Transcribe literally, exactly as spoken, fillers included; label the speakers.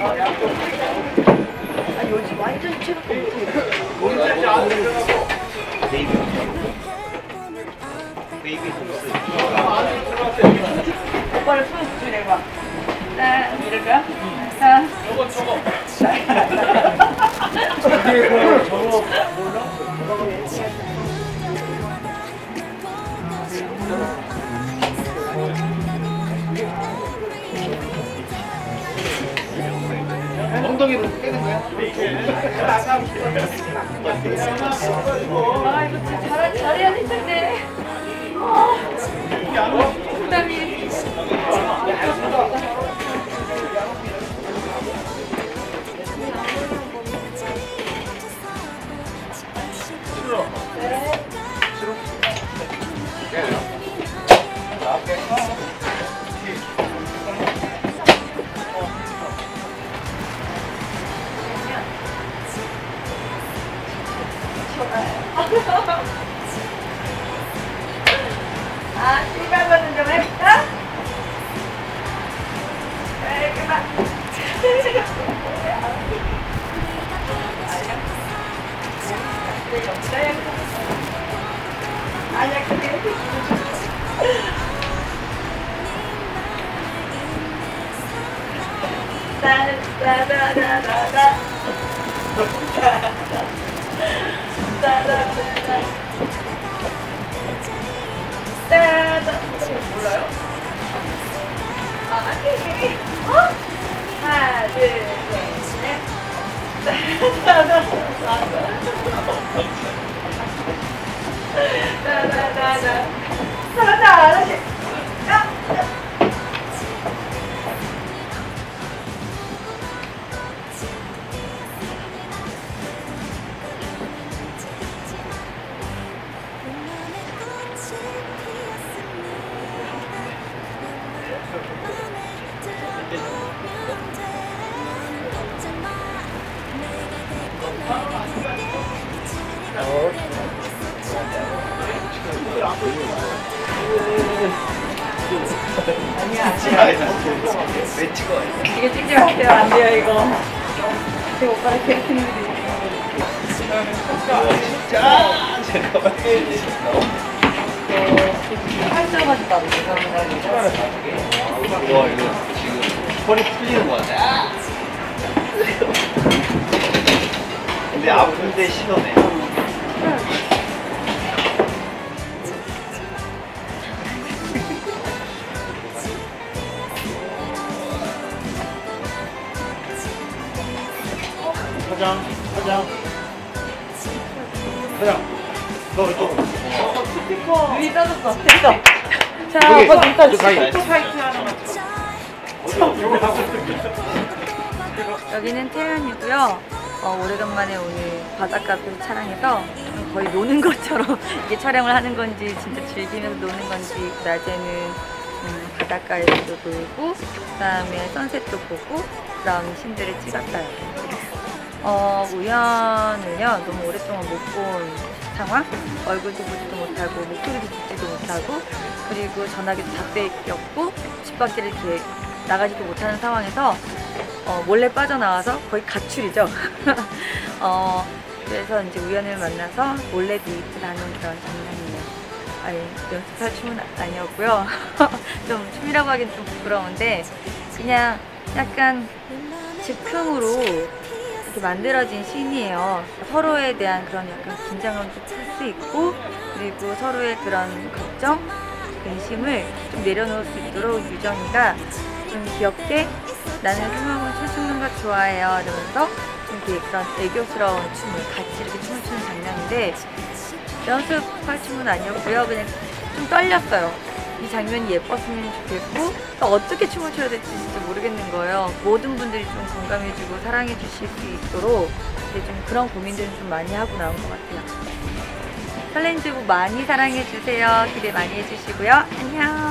Speaker 1: 아 요즘 완전 체력
Speaker 2: 베이비 베이비 동스.
Speaker 1: 오빠를 손 붙여 내봐. 자 이럴까? 자
Speaker 3: 저거 저거.
Speaker 2: 이게 그 저거 몰라? 엉덩이로 깨는 거야?
Speaker 1: 아 이거 진짜 잘, 잘해야 될 텐데. 아 부담이. 아, 신발버는 좀 해볼까? 에이, 그만. 아니야, 그게. 따다다다다다. 따다다다다. 따다. 몰라요? 아, 아니. 어? 하나, 둘, 셋, 넷. 따다다다다. 따다다다. 잘한다, 아저씨. 야! 아니야.
Speaker 2: 왜 찍어?
Speaker 1: 이거 찍지 마세요. 안 돼요, 이거. 제 오빠를 캐릭터들이.
Speaker 2: 진짜 잠깐만.
Speaker 1: 팔자가지고 안 돼서.
Speaker 2: 와 이거 지금 허리 풀리는 거 같아. 근데 아픈데 신호네. 사장, 사장, 사장, 너 이쪽으로.
Speaker 1: 눈이 떠졌어. 됐어. 자,
Speaker 2: 여기,
Speaker 1: 오빠 눈 떠졌어.
Speaker 2: 가위.
Speaker 1: 파이트 하나만. 여기는 태안이고요. 어, 오래간만에 오늘 바닷가 앞에서 촬영해서 거의 노는 것처럼 이게 촬영을 하는 건지 진짜 즐기면서 노는 건지 낮에는 음, 바닷가에서도 놀고 그 다음에 선셋도 보고 그런 씬들을 찍었어요. 어, 우연을요 너무 오랫동안 못 본 상황, 얼굴도 보지도 못하고 목소리도 듣지도 못하고 그리고 전화기도 다 뺏겼고 집 밖을 이렇게 나가지도 못하는 상황에서 어, 몰래 빠져나와서 거의 가출이죠. 어, 그래서 이제 우연을 만나서 몰래 데이트를 하는 그런 장면이에요. 아니, 연습할 춤은 아니었고요. 좀 춤이라고 하기엔 좀 부끄러운데 그냥 약간 즉흥으로 이렇게 만들어진 씬이에요. 서로에 대한 그런 약간 긴장감도 풀 수 있고 그리고 서로의 그런 걱정, 근심을 좀 내려놓을 수 있도록 유정이가 좀 귀엽게 나는 승마군 춤추는 거 좋아해요 이러면서 좀 이렇게 그런 애교스러운 춤을 같이 이렇게 춤을 추는 장면인데 연습할 춤은 아니었고요. 그냥 좀 떨렸어요. 이 장면이 예뻤으면 좋겠고 또 어떻게 춤을 춰야 될지 진짜 모르겠는 거예요. 모든 분들이 좀 공감해주고 사랑해 주실 수 있도록 이제 좀 그런 고민들을 좀 많이 하고 나온 것 같아요. 설렌즈부 많이 사랑해 주세요. 기대 많이 해주시고요. 안녕.